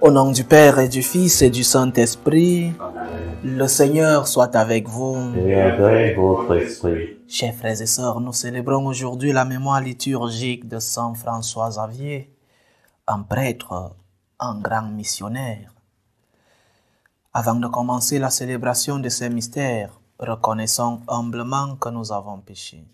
Au nom du Père et du Fils et du Saint-Esprit, le Seigneur soit avec vous. Et avec votre esprit. Chers frères et sœurs, nous célébrons aujourd'hui la mémoire liturgique de Saint François Xavier, un prêtre, un grand missionnaire. Avant de commencer la célébration de ces mystères, reconnaissons humblement que nous avons péché.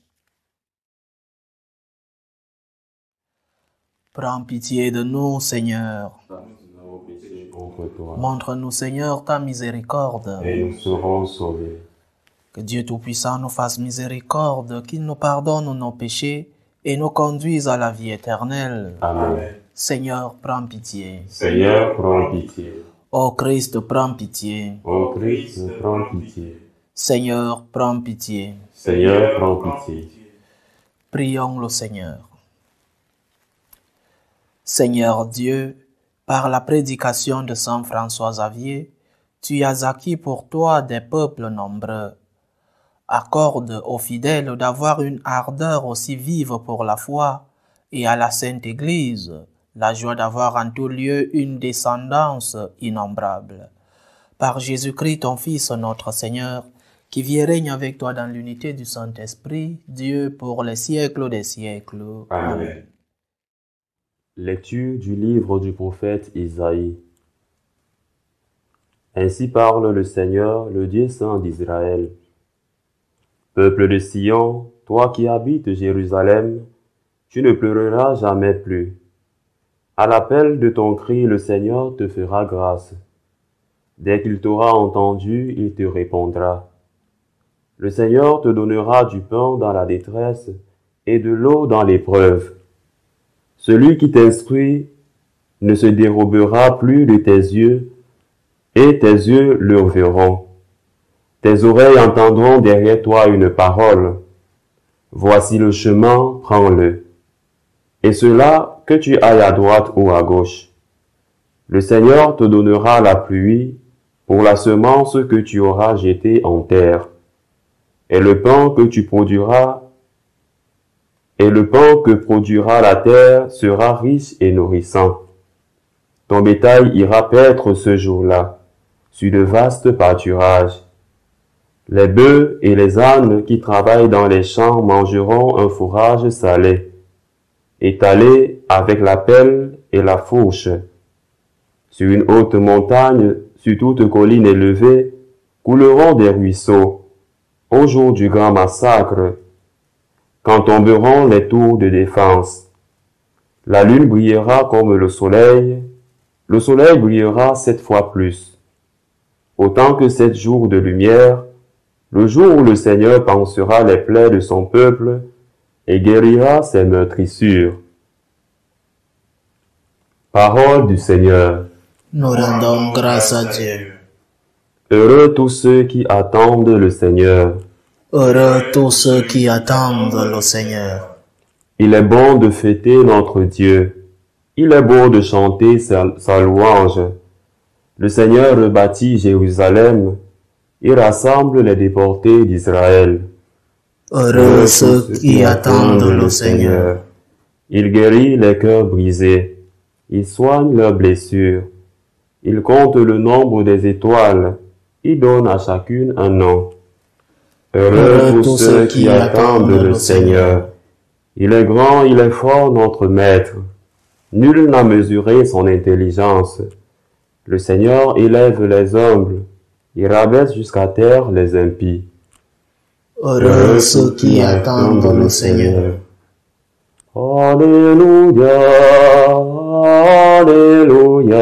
Prends pitié de nous, Seigneur. Montre-nous, Seigneur, ta miséricorde. Et nous serons sauvés. Que Dieu Tout-Puissant nous fasse miséricorde, qu'il nous pardonne nos péchés et nous conduise à la vie éternelle. Amen. Seigneur, prends pitié. Seigneur, prends pitié. Ô Christ, prends pitié. Ô Christ, prends pitié. Seigneur, prends pitié. Seigneur, prends pitié. Prions le Seigneur. Seigneur Dieu, par la prédication de Saint François Xavier, tu as acquis pour toi des peuples nombreux. Accorde aux fidèles d'avoir une ardeur aussi vive pour la foi et à la Sainte Église la joie d'avoir en tout lieu une descendance innombrable. Par Jésus-Christ, ton Fils, notre Seigneur, qui vit et règne avec toi dans l'unité du Saint-Esprit, Dieu pour les siècles des siècles. Amen. Lecture du livre du prophète Isaïe. Ainsi parle le Seigneur, le Dieu saint d'Israël. Peuple de Sion, toi qui habites Jérusalem, tu ne pleureras jamais plus. À l'appel de ton cri, le Seigneur te fera grâce. Dès qu'il t'aura entendu, il te répondra. Le Seigneur te donnera du pain dans la détresse et de l'eau dans l'épreuve. Celui qui t'instruit ne se dérobera plus de tes yeux, et tes yeux le verront. Tes oreilles entendront derrière toi une parole. Voici le chemin, prends-le. Et cela, que tu ailles à droite ou à gauche. Le Seigneur te donnera la pluie pour la semence que tu auras jetée en terre. Et le pain que produira la terre sera riche et nourrissant. Ton bétail ira paître ce jour-là, sur de vastes pâturages. Les bœufs et les ânes qui travaillent dans les champs mangeront un fourrage salé, étalé avec la pelle et la fourche. Sur une haute montagne, sur toute colline élevée, couleront des ruisseaux, au jour du grand massacre, quand tomberont les tours de défense. La lune brillera comme le soleil brillera 7 fois plus. Autant que 7 jours de lumière, le jour où le Seigneur pansera les plaies de son peuple et guérira ses meurtrissures. Parole du Seigneur. Nous rendons grâce à Dieu. Heureux tous ceux qui attendent le Seigneur. Heureux tous ceux qui attendent le Seigneur. Il est bon de fêter notre Dieu. Il est beau de chanter sa louange. Le Seigneur rebâtit Jérusalem. Il rassemble les déportés d'Israël. Heureux ceux qui attendent le Seigneur. Il guérit les cœurs brisés. Il soigne leurs blessures. Il compte le nombre des étoiles. Il donne à chacune un nom. Heureux tous ceux qui attendent le Seigneur. Il est grand, il est fort, notre Maître. Nul n'a mesuré son intelligence. Le Seigneur élève les humbles. Il rabaisse jusqu'à terre les impies. Heureux ceux qui attendent le Seigneur. Alléluia, Alléluia,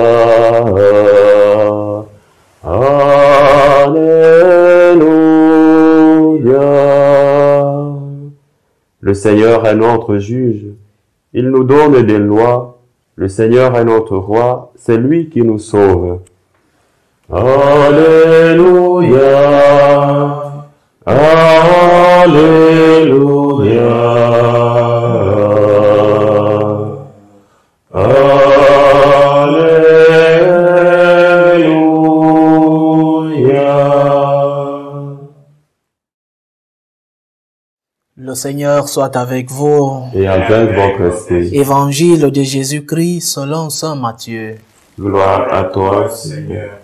Alléluia. Le Seigneur est notre juge, il nous donne des lois. Le Seigneur est notre roi, c'est lui qui nous sauve. Alléluia, Alléluia, Alléluia. Le Seigneur soit avec vous. Et avec votre esprit. Évangile de Jésus-Christ selon saint Matthieu. Gloire à toi, Seigneur.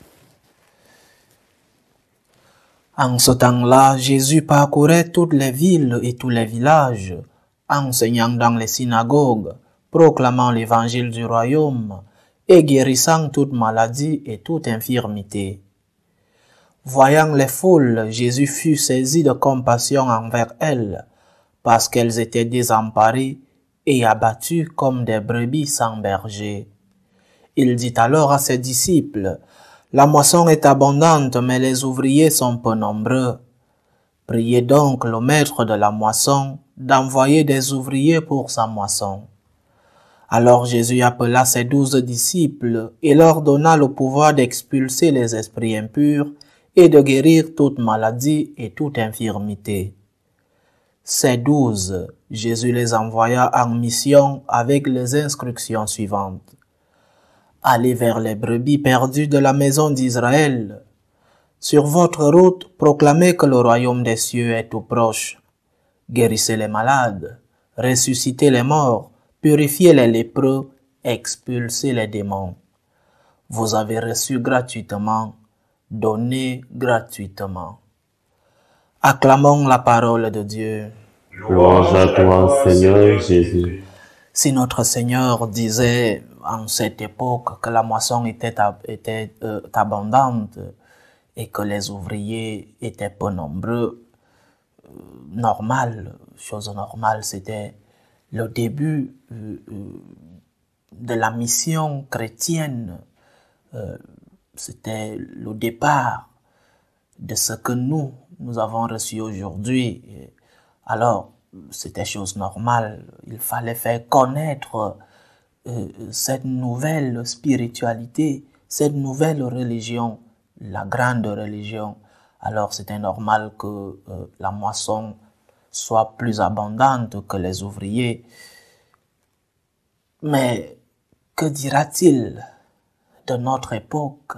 En ce temps-là, Jésus parcourait toutes les villes et tous les villages, enseignant dans les synagogues, proclamant l'évangile du royaume et guérissant toute maladie et toute infirmité. Voyant les foules, Jésus fut saisi de compassion envers elles, parce qu'elles étaient désemparées et abattues comme des brebis sans berger. Il dit alors à ses disciples, « La moisson est abondante, mais les ouvriers sont peu nombreux. Priez donc le maître de la moisson d'envoyer des ouvriers pour sa moisson. » Alors Jésus appela ses 12 disciples et leur donna le pouvoir d'expulser les esprits impurs et de guérir toute maladie et toute infirmité. Ces 12, Jésus les envoya en mission avec les instructions suivantes. Allez vers les brebis perdues de la maison d'Israël. Sur votre route, proclamez que le royaume des cieux est tout proche. Guérissez les malades, ressuscitez les morts, purifiez les lépreux, expulsez les démons. Vous avez reçu gratuitement, donnez gratuitement. Acclamons la parole de Dieu. Louange à toi, Seigneur Jésus. Si notre Seigneur disait en cette époque que la moisson était abondante et que les ouvriers étaient peu nombreux, chose normale, c'était le début de la mission chrétienne, c'était le départ de ce que nous avons reçu aujourd'hui. Alors, c'était chose normale, il fallait faire connaître cette nouvelle spiritualité, cette nouvelle religion, la grande religion. Alors c'était normal que la moisson soit plus abondante que les ouvriers. Mais que dira-t-il de notre époque?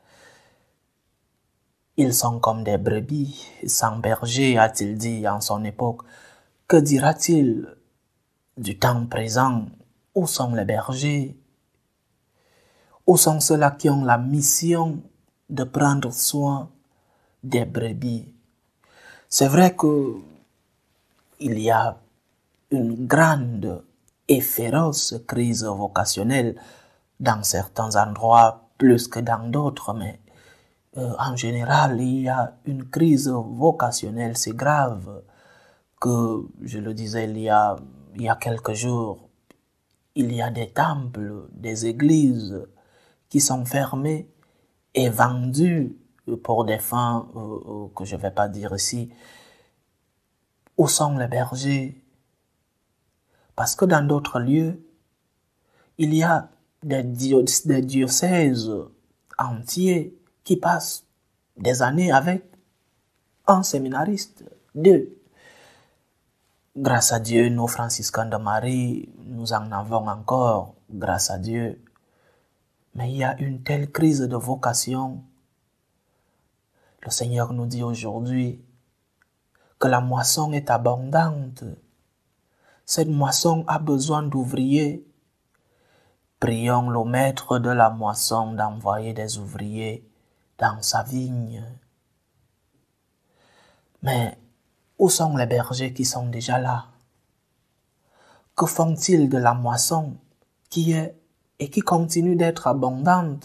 Ils sont comme des brebis sans berger, a-t-il dit en son époque. Que dira-t-il du temps présent? Où sont les bergers? Où sont ceux-là qui ont la mission de prendre soin des brebis? C'est vrai que il y a une grande et féroce crise vocationnelle dans certains endroits plus que dans d'autres, mais en général, il y a une crise vocationnelle, c'est grave que, je le disais il y a quelques jours, il y a des temples, des églises qui sont fermées et vendues pour des fins que je ne vais pas dire ici. Où sont les bergers? Parce que dans d'autres lieux, il y a des diocèses entiers qui passent des années avec un séminariste, 2. Grâce à Dieu, nous, franciscains de Marie, nous en avons encore, grâce à Dieu. Mais il y a une telle crise de vocation. Le Seigneur nous dit aujourd'hui que la moisson est abondante. Cette moisson a besoin d'ouvriers. Prions le maître de la moisson d'envoyer des ouvriers dans sa vigne. Mais où sont les bergers qui sont déjà là? Que font-ils de la moisson qui est et qui continue d'être abondante?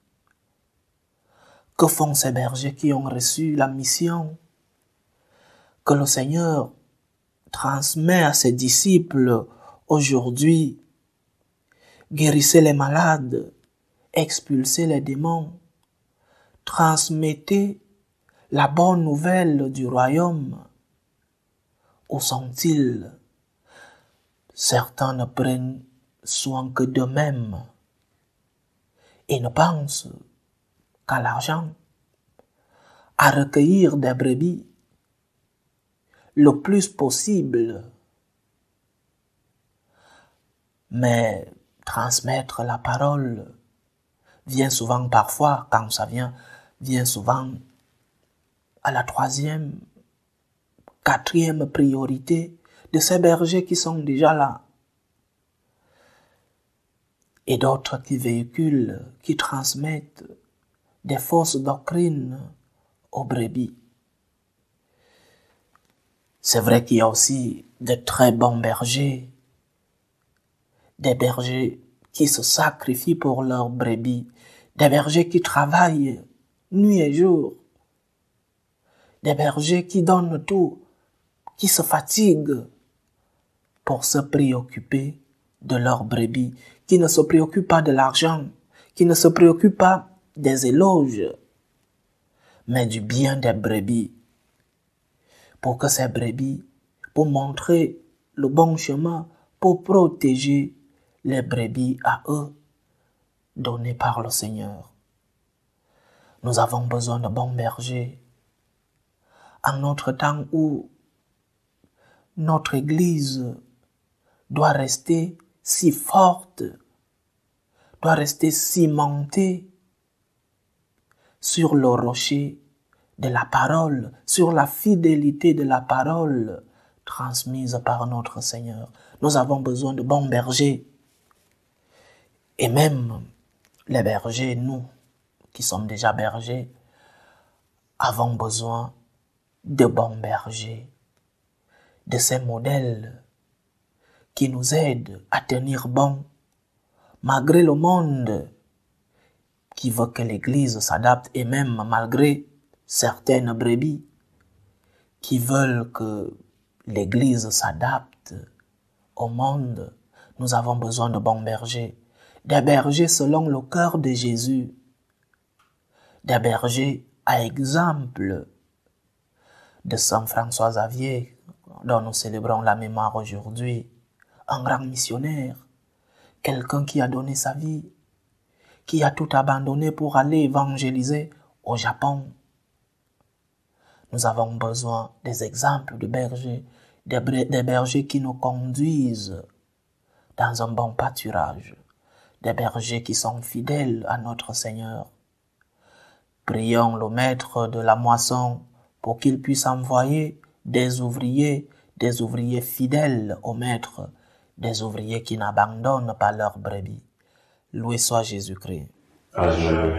Que font ces bergers qui ont reçu la mission que le Seigneur transmet à ses disciples aujourd'hui? Guérissez les malades, expulsez les démons, transmettez la bonne nouvelle du royaume. Où sont-ils? Certains ne prennent soin que d'eux-mêmes et ne pensent qu'à l'argent, à recueillir des brebis le plus possible. Mais transmettre la parole vient souvent parfois, quand ça vient souvent à la 3e, 4e priorité de ces bergers qui sont déjà là. et d'autres qui véhiculent, qui transmettent des fausses doctrines aux brebis. C'est vrai qu'il y a aussi de très bons bergers, des bergers qui se sacrifient pour leurs brebis, des bergers qui travaillent nuit et jour, des bergers qui donnent tout, qui se fatiguent pour se préoccuper de leurs brebis, qui ne se préoccupent pas de l'argent, qui ne se préoccupent pas des éloges, mais du bien des brebis, pour que ces brebis, pour montrer le bon chemin, pour protéger les brebis à eux, donnés par le Seigneur. Nous avons besoin de bons bergers. En notre temps où notre Église doit rester si forte, doit rester cimentée sur le rocher de la parole, sur la fidélité de la parole transmise par notre Seigneur. Nous avons besoin de bons bergers. Et même les bergers, nous, qui sommes déjà bergers, avons besoin de bons bergers, de ces modèles qui nous aident à tenir bon, malgré le monde qui veut que l'Église s'adapte, et même malgré certaines brebis qui veulent que l'Église s'adapte au monde. Nous avons besoin de bons bergers, des bergers selon le cœur de Jésus, des bergers à exemple de Saint François Xavier, dont nous célébrons la mémoire aujourd'hui, un grand missionnaire, quelqu'un qui a donné sa vie, qui a tout abandonné pour aller évangéliser au Japon. Nous avons besoin des exemples de bergers, des bergers qui nous conduisent dans un bon pâturage, des bergers qui sont fidèles à notre Seigneur. Prions le maître de la moisson pour qu'il puisse envoyer des ouvriers fidèles au maître, des ouvriers qui n'abandonnent pas leurs brebis. Loué soit Jésus-Christ. Amen.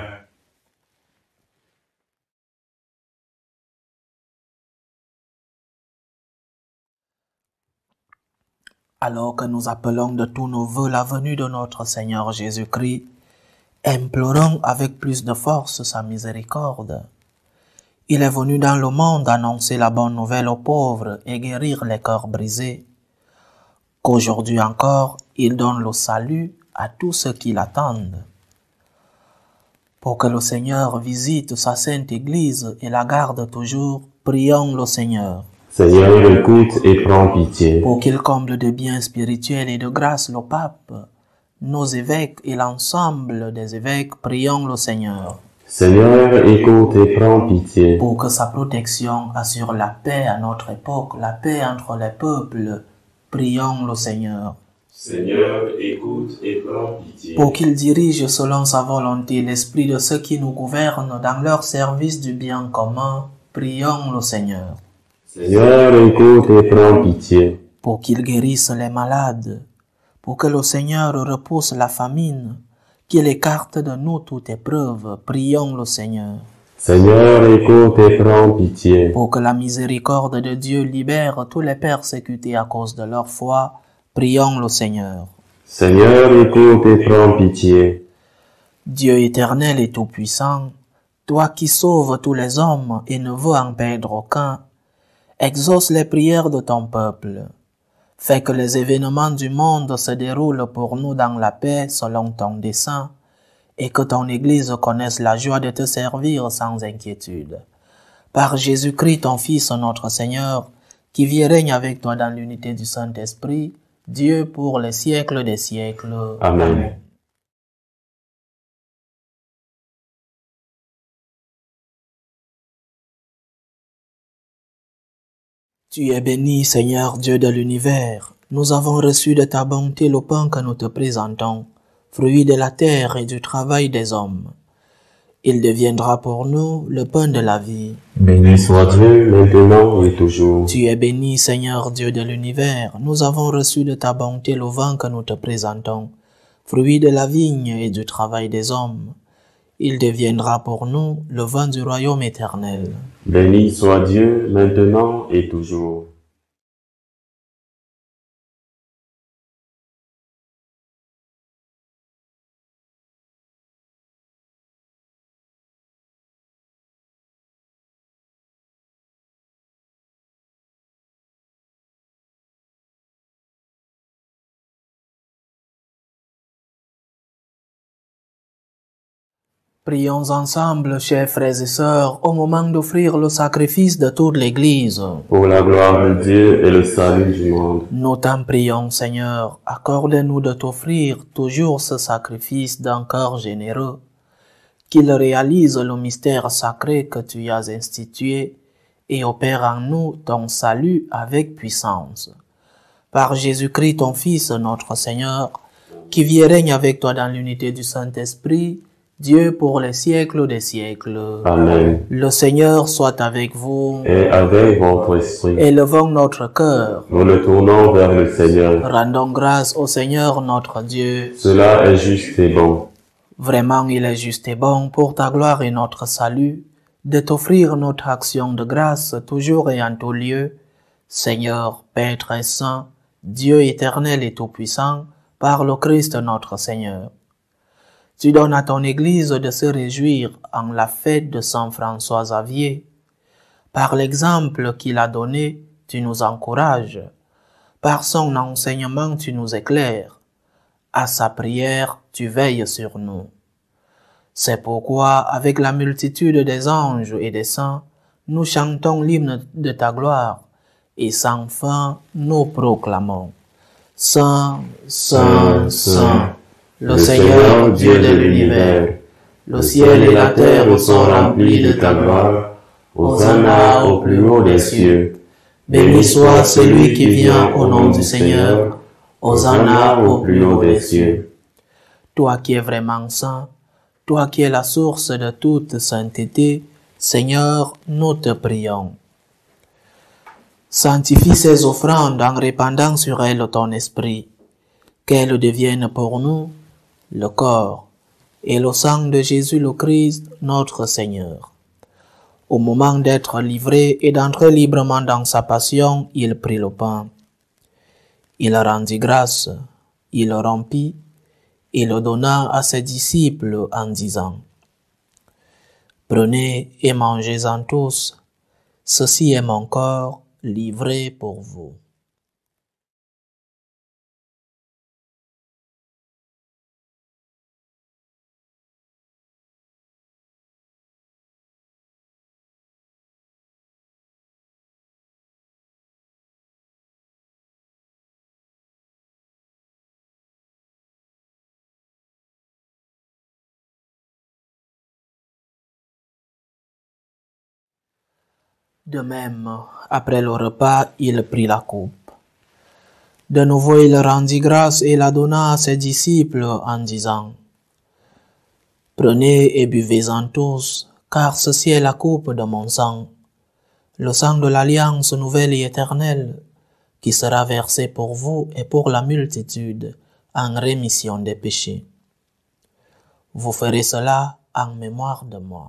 Alors que nous appelons de tous nos vœux la venue de notre Seigneur Jésus-Christ, implorons avec plus de force sa miséricorde. Il est venu dans le monde annoncer la bonne nouvelle aux pauvres et guérir les cœurs brisés. Qu'aujourd'hui encore, il donne le salut à tous ceux qui l'attendent. Pour que le Seigneur visite sa sainte Église et la garde toujours, prions le Seigneur. Seigneur, écoute et prends pitié. Pour qu'il comble de biens spirituels et de grâce le pape, nos évêques et l'ensemble des évêques, prions le Seigneur. Seigneur, écoute et prends pitié. Pour que sa protection assure la paix à notre époque, la paix entre les peuples, prions le Seigneur. Seigneur, écoute et prends pitié. Pour qu'il dirige selon sa volonté l'esprit de ceux qui nous gouvernent dans leur service du bien commun, prions le Seigneur. Seigneur, écoute et prends pitié. Pour qu'il guérisse les malades, pour que le Seigneur repousse la famine, qu'il écarte de nous toute épreuve, prions le Seigneur. Seigneur, écoute et prends pitié. Pour que la miséricorde de Dieu libère tous les persécutés à cause de leur foi, prions le Seigneur. Seigneur, écoute et prends pitié. Dieu éternel et tout-puissant, toi qui sauves tous les hommes et ne veux en perdre aucun, exauce les prières de ton peuple. Fais que les événements du monde se déroulent pour nous dans la paix selon ton dessein, et que ton Église connaisse la joie de te servir sans inquiétude. Par Jésus-Christ, ton Fils, notre Seigneur, qui vit et règne avec toi dans l'unité du Saint-Esprit, Dieu pour les siècles des siècles. Amen. Tu es béni, Seigneur Dieu de l'univers. Nous avons reçu de ta bonté le pain que nous te présentons, fruit de la terre et du travail des hommes. Il deviendra pour nous le pain de la vie. Béni soit Dieu, maintenant et toujours. Tu es béni, Seigneur Dieu de l'univers. Nous avons reçu de ta bonté le vin que nous te présentons, fruit de la vigne et du travail des hommes. Il deviendra pour nous le vin du royaume éternel. Béni soit Dieu, maintenant et toujours. Prions ensemble, chers frères et sœurs, au moment d'offrir le sacrifice de toute l'Église. Pour la gloire de Dieu et le salut du monde. Nous t'en prions, Seigneur, accorde-nous de t'offrir toujours ce sacrifice d'un cœur généreux, qu'il réalise le mystère sacré que tu as institué et opère en nous ton salut avec puissance. Par Jésus-Christ, ton Fils, notre Seigneur, qui vit et règne avec toi dans l'unité du Saint-Esprit, Dieu pour les siècles des siècles. Amen. Le Seigneur soit avec vous. Et avec votre esprit. Élevons notre cœur. Nous le tournons vers le Seigneur. Rendons grâce au Seigneur notre Dieu. Cela est juste et bon. Vraiment, il est juste et bon pour ta gloire et notre salut, de t'offrir notre action de grâce toujours et en tout lieu. Seigneur, Père très saint, Dieu éternel et tout-puissant, par le Christ notre Seigneur. Tu donnes à ton Église de se réjouir en la fête de Saint François Xavier. Par l'exemple qu'il a donné, tu nous encourages. Par son enseignement, tu nous éclaires. À sa prière, tu veilles sur nous. C'est pourquoi, avec la multitude des anges et des saints, nous chantons l'hymne de ta gloire, et sans fin, nous proclamons. Saint, Saint, Saint, le Seigneur Dieu de l'univers, le ciel et la terre sont remplis de ta gloire. Hosanna au plus haut des cieux. Béni soit celui qui vient au nom du Seigneur. Hosanna au plus haut des cieux. Toi qui es vraiment saint, toi qui es la source de toute sainteté, Seigneur, nous te prions. Sanctifie ces offrandes en répandant sur elles ton esprit, qu'elles deviennent pour nous le corps et le sang de Jésus le Christ, notre Seigneur. Au moment d'être livré et d'entrer librement dans sa passion, il prit le pain. Il rendit grâce, il le rompit et le donna à ses disciples en disant: Prenez et mangez-en tous, ceci est mon corps livré pour vous. De même, après le repas, il prit la coupe. De nouveau, il rendit grâce et la donna à ses disciples en disant: Prenez et buvez-en tous, car ceci est la coupe de mon sang, le sang de l'alliance nouvelle et éternelle, qui sera versé pour vous et pour la multitude en rémission des péchés. Vous ferez cela en mémoire de moi.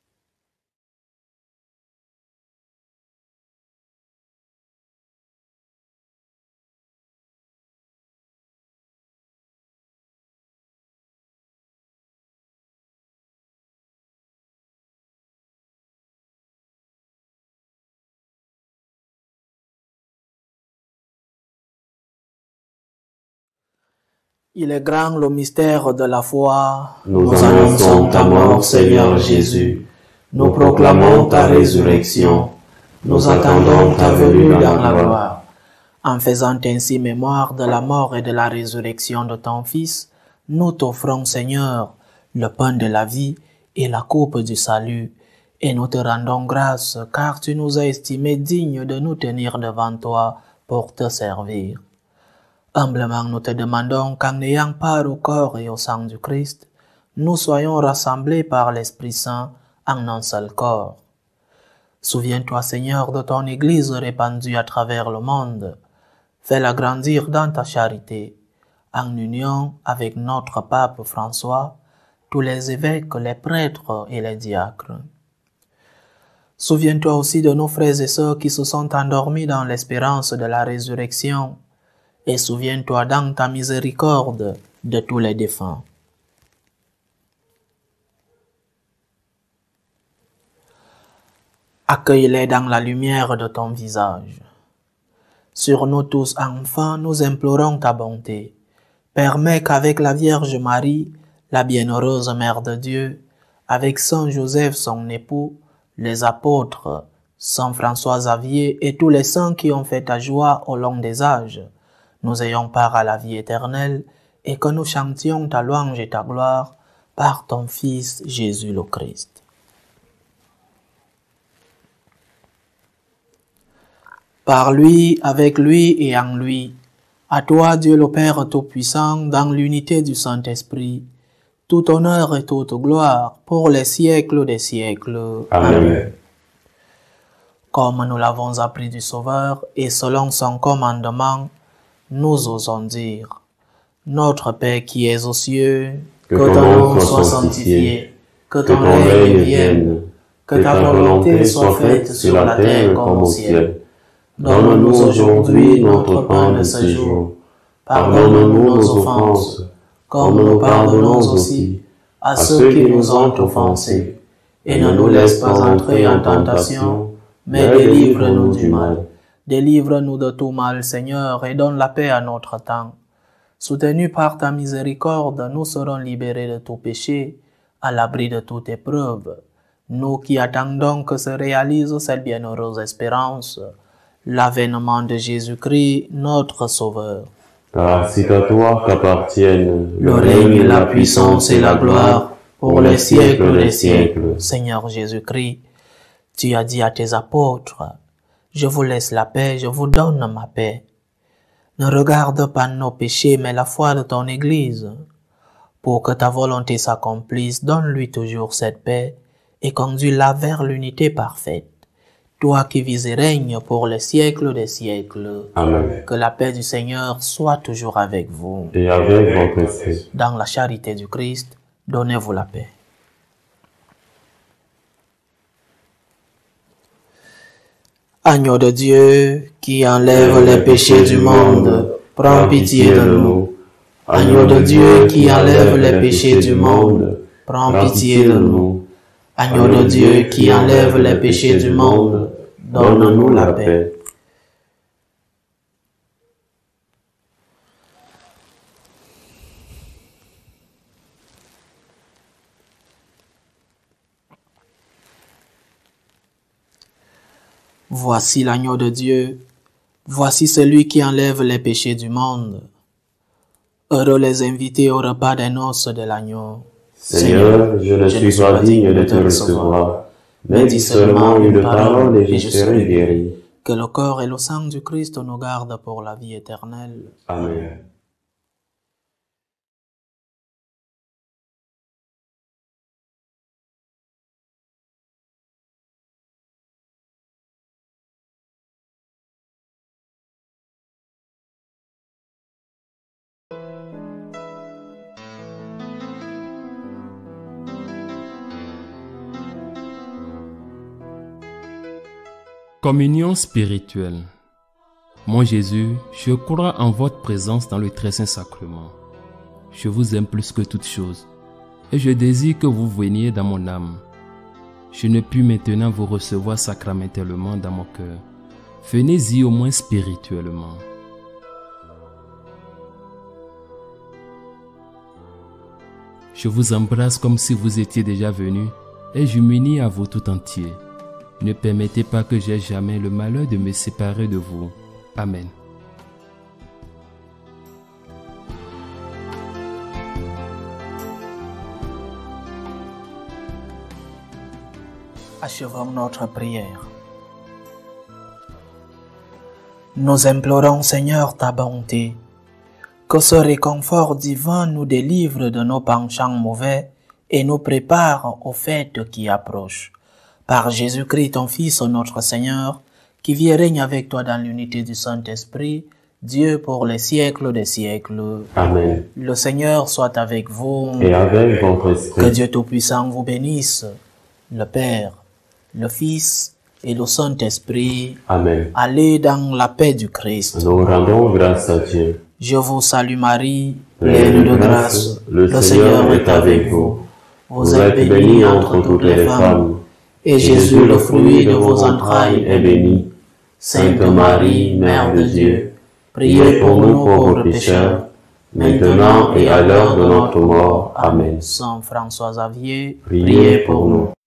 Il est grand le mystère de la foi. Nous annonçons ta mort, Seigneur Jésus. Nous proclamons ta résurrection. Nous attendons ta venue dans la gloire. En faisant ainsi mémoire de la mort et de la résurrection de ton Fils, nous t'offrons, Seigneur, le pain de la vie et la coupe du salut, et nous te rendons grâce, car tu nous as estimés dignes de nous tenir devant toi pour te servir. Humblement, nous te demandons qu'en ayant part au corps et au sang du Christ, nous soyons rassemblés par l'Esprit Saint en un seul corps. Souviens-toi, Seigneur, de ton Église répandue à travers le monde. Fais-la grandir dans ta charité, en union avec notre pape François, tous les évêques, les prêtres et les diacres. Souviens-toi aussi de nos frères et sœurs qui se sont endormis dans l'espérance de la résurrection, et souviens-toi dans ta miséricorde de tous les défunts. Accueille-les dans la lumière de ton visage. Sur nous tous enfants, nous implorons ta bonté. Permets qu'avec la Vierge Marie, la bienheureuse Mère de Dieu, avec Saint Joseph son époux, les apôtres, Saint François Xavier et tous les saints qui ont fait ta joie au long des âges, nous ayons part à la vie éternelle et que nous chantions ta louange et ta gloire par ton Fils Jésus le Christ. Par lui, avec lui et en lui, à toi Dieu le Père Tout-Puissant, dans l'unité du Saint-Esprit, tout honneur et toute gloire pour les siècles des siècles. Amen. Comme nous l'avons appris du Sauveur et selon son commandement, nous osons dire: Notre Père qui es aux cieux, que ton nom soit sanctifié, que ton règne vienne, que ta volonté soit faite sur la terre comme au ciel. Donne-nous aujourd'hui notre pain de ce jour. Pardonne-nous nos offenses, comme nous pardonnons aussi à ceux qui nous ont offensés. Et ne nous laisse pas entrer en tentation, mais délivre-nous du mal. Délivre-nous de tout mal, Seigneur, et donne la paix à notre temps. Soutenus par ta miséricorde, nous serons libérés de tout péché, à l'abri de toute épreuve. Nous qui attendons que se réalise cette bienheureuse espérance, l'avènement de Jésus-Christ, notre Sauveur. Car c'est à toi qu'appartiennent Le règne, la puissance et la gloire pour les siècles des siècles. Seigneur Jésus-Christ, tu as dit à tes apôtres: Je vous laisse la paix, je vous donne ma paix. Ne regarde pas nos péchés, mais la foi de ton Église. Pour que ta volonté s'accomplisse, donne-lui toujours cette paix et conduis-la vers l'unité parfaite. Toi qui vis et règnes pour les siècles des siècles. Amen. Que la paix du Seigneur soit toujours avec vous. Et avec votre esprit. Dans la charité du Christ, donnez-vous la paix. Agneau de Dieu, qui enlève les péchés du monde, prends pitié de nous. Agneau de Dieu, qui enlève les péchés du monde, prends pitié de nous. Agneau de Dieu, qui enlève les péchés du monde, donne-nous la paix. Voici l'agneau de Dieu, voici celui qui enlève les péchés du monde. Heureux les invités au repas des noces de l'agneau. Seigneur, je ne suis pas digne de te recevoir, mais dis seulement une parole et je serai guéri. Que le corps et le sang du Christ nous gardent pour la vie éternelle. Amen. Communion spirituelle. Mon Jésus, je crois en votre présence dans le très saint sacrement. Je vous aime plus que toute chose, et je désire que vous veniez dans mon âme. Je ne puis maintenant vous recevoir sacramentellement dans mon cœur. Venez-y au moins spirituellement. Je vous embrasse comme si vous étiez déjà venu, et je m'unis à vous tout entier. Ne permettez pas que j'aie jamais le malheur de me séparer de vous. Amen. Achevons notre prière. Nous implorons, Seigneur, ta bonté, que ce réconfort divin nous délivre de nos penchants mauvais et nous prépare aux fêtes qui approchent. Par Jésus-Christ, ton Fils, notre Seigneur, qui vit et règne avec toi dans l'unité du Saint-Esprit, Dieu pour les siècles des siècles. Amen. Le Seigneur soit avec vous. Et avec votre Que esprit. Dieu Tout-Puissant vous bénisse, le Père, le Fils et le Saint-Esprit. Amen. Allez dans la paix du Christ. Nous rendons grâce à Dieu. Je vous salue Marie, Pleine pleine de grâce, le Seigneur est avec vous. Vous êtes bénie entre toutes les femmes, et Jésus, le fruit de vos entrailles, est béni. Sainte Marie, Mère de Dieu, priez pour nous pauvres pécheurs, maintenant et à l'heure de notre mort. Amen. Saint François Xavier, priez pour nous.